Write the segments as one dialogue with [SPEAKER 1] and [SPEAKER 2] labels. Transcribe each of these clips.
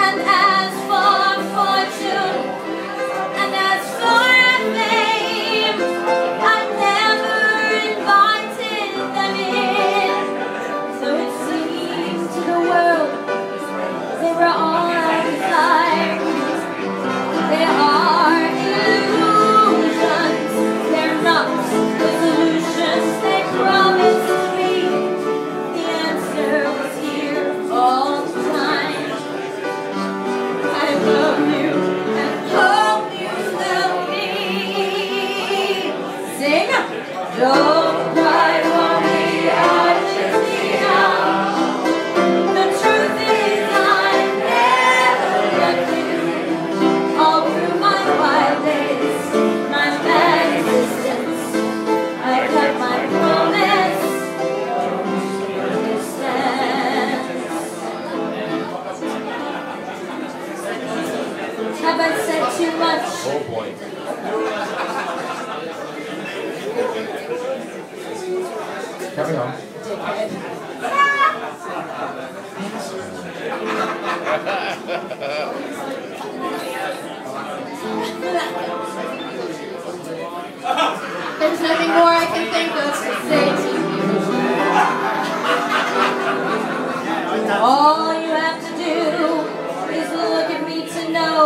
[SPEAKER 1] And as for fortune, and as for fame, I never invited them in. So it seems to the world they were all outside. They are illusions, they're not the solutions they promised me. The answer was here all the time. I love you and hope you love me. Sing! Don't cry for me, Argentina. The truth is I never loved you. All through my wild days, my bad existence, I kept my promise. It stands. Have I said too much?
[SPEAKER 2] Oh boy. Carry on.
[SPEAKER 1] There's nothing more I can think of to say to you. All you have to do is look at me to know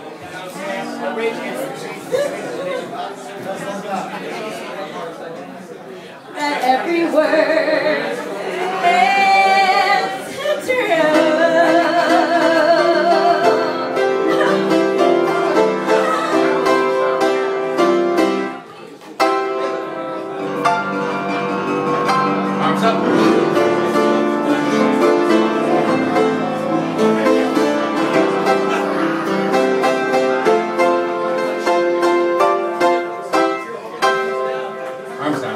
[SPEAKER 1] that every word is true.
[SPEAKER 2] Arms up. Arms down.